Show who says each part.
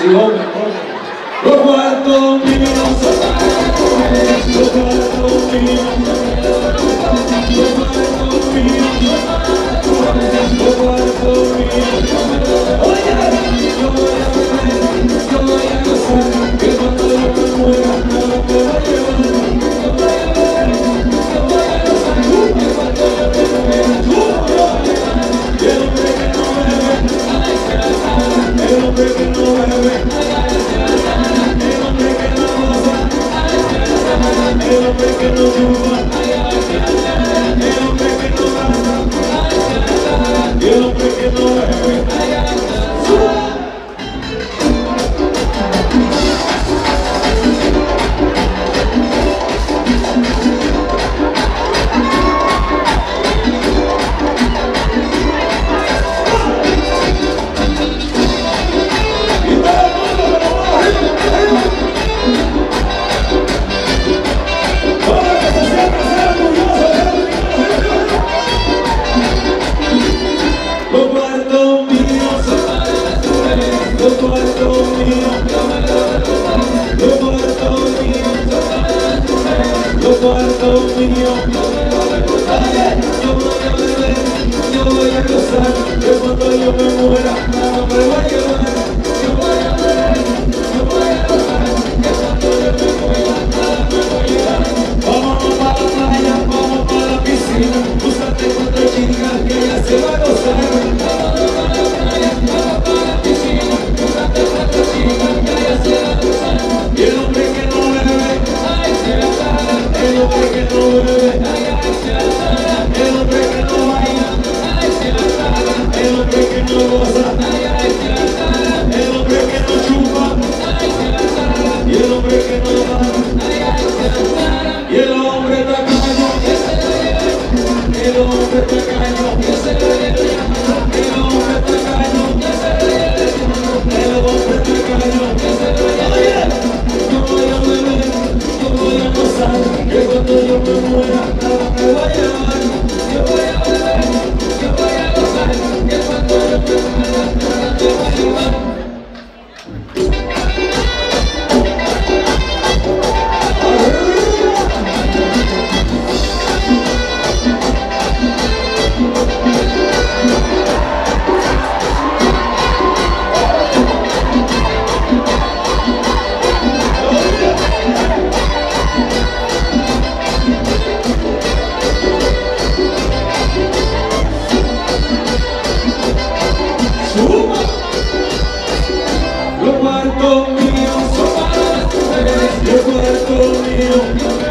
Speaker 1: Sí, hombre, hombre. Los cuartos míos, los cuartos míos, los cuartos míos, los cuartos míos. Oye, yo voy a beber, yo voy a gozar, que cuando yo me muera nada me va a llevar. Yo voy a beber, yo voy a gozar, que cuando yo me muera tú me vas a llevar. Y el hombre que no bebe, el hombre que no bebe, el hombre que no goza, el hombre que no chupa, el hombre que no gasta, y el hombre que no bebe. Los cuartos míos, los cuartos míos, los cuartos míos, los cuartos míos. Oye, yo voy a beber, yo voy a gozar, que cuando yo me muera nada me va a llevar. Yo voy a beber, yo voy a gozar, que cuando yo me muera nada me va a llevar. Vámonos para la playa, vamos para la piscina, búscate con otra chica que ella se va a gozar. Y el hombre que no bebe, el hombre que no bebe, el hombre que no baila, el hombre que no goza, el hombre que no chupa, y el hombre que no da, y el hombre tacaño, el hombre tacaño, el hombre tacaño, el hombre tacaño. Oye, yo voy a beber, yo voy a gozar, que cuando yo me muera nada me va a llevar. Yo voy a beber, yo voy a gozar, que cuando yo me muera nada me va a llevar. Los cuartos míos, los cuartos míos.